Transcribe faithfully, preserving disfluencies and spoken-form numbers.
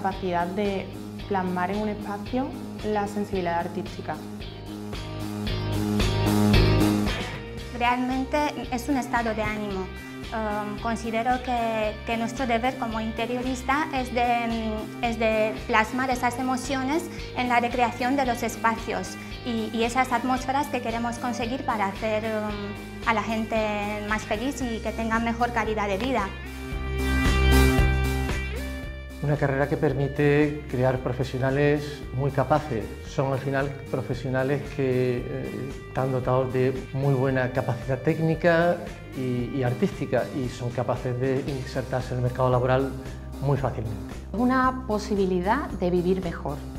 capacidad de plasmar en un espacio la sensibilidad artística. Realmente es un estado de ánimo. Um, considero que, que nuestro deber como interioristas es de, es de plasmar esas emociones en la recreación de los espacios y, y esas atmósferas que queremos conseguir para hacer um, a la gente más feliz y que tengan mejor calidad de vida. Una carrera que permite crear profesionales muy capaces. Son al final profesionales que eh, están dotados de muy buena capacidad técnica y, y artística y son capaces de insertarse en el mercado laboral muy fácilmente. Una posibilidad de vivir mejor.